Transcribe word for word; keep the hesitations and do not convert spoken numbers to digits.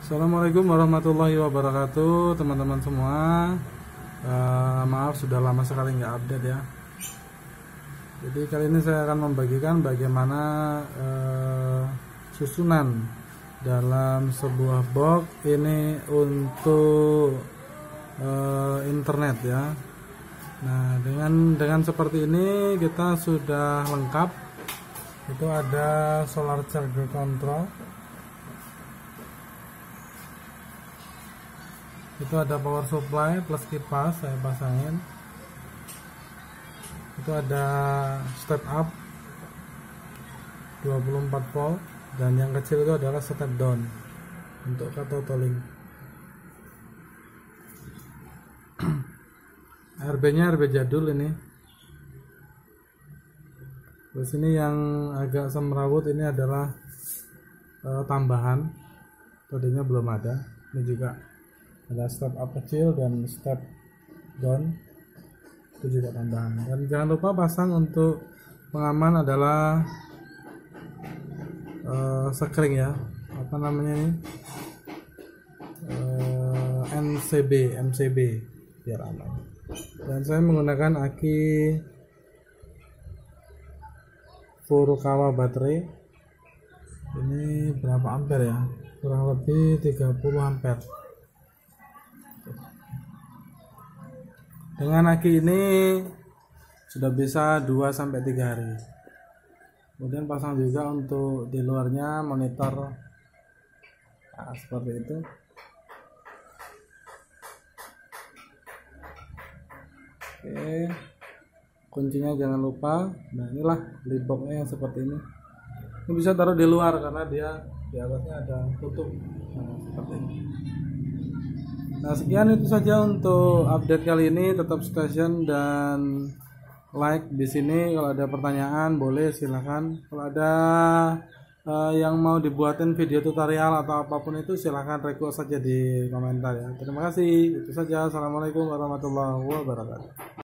Assalamualaikum warahmatullahi wabarakatuh, teman-teman semua. Uh, maaf sudah lama sekali nggak update ya. Jadi kali ini saya akan membagikan bagaimana uh, susunan dalam sebuah box ini untuk uh, internet ya. Nah, dengan dengan seperti ini kita sudah lengkap. Itu ada solar charger control. Itu ada power supply plus kipas saya pasangin. Itu ada step up dua puluh empat volt, dan yang kecil itu adalah step down untuk throttling. R B nya R B jadul ini. Terus ini yang agak semrawut ini adalah uh, tambahan, tadinya belum ada. Ini juga ada step up kecil dan step down, itu juga tambahan. Dan jangan lupa pasang untuk pengaman adalah uh, sekring ya, apa namanya ini, uh, N C B M C B biar aman. Dan saya menggunakan aki Furukawa baterai. Ini berapa ampere ya, kurang lebih tiga puluh ampere. Dengan aki ini sudah bisa dua sampai tiga hari. Kemudian pasang juga untuk di luarnya monitor, nah, seperti itu. Oke, kuncinya jangan lupa. Nah, inilah lead boxnya yang seperti ini. Ini bisa taruh di luar karena dia di atasnya ada tutup, nah, seperti ini. Nah, sekian itu saja untuk update kali ini. Tetap stay tune dan like di sini. Kalau ada pertanyaan boleh silahkan. Kalau ada uh, yang mau dibuatin video tutorial atau apapun itu silahkan request saja di komentar ya. Terima kasih. Itu saja. Assalamualaikum warahmatullahi wabarakatuh.